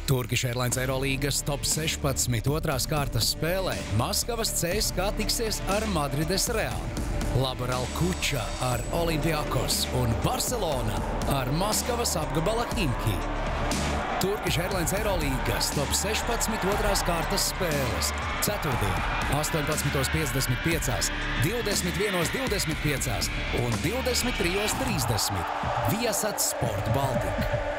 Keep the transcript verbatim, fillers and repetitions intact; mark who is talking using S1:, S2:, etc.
S1: Turkish Airlines Eirolīgas top sešpadsmit otrās kārtas spēlē Maskavas C S K A tiksies ar Madrides Real, Laboral Kuča ar Olympiakos un Barcelona ar Maskavas apgabala Khimki. Turkish Airlines Eirolīgas top sešpadsmit otrās kārtas spēles ceturtdien, astoņpadsmit piecdesmit pieci, divdesmit viens divdesmit pieci un divdesmit trīs trīsdesmit Viasat Sport Baltica.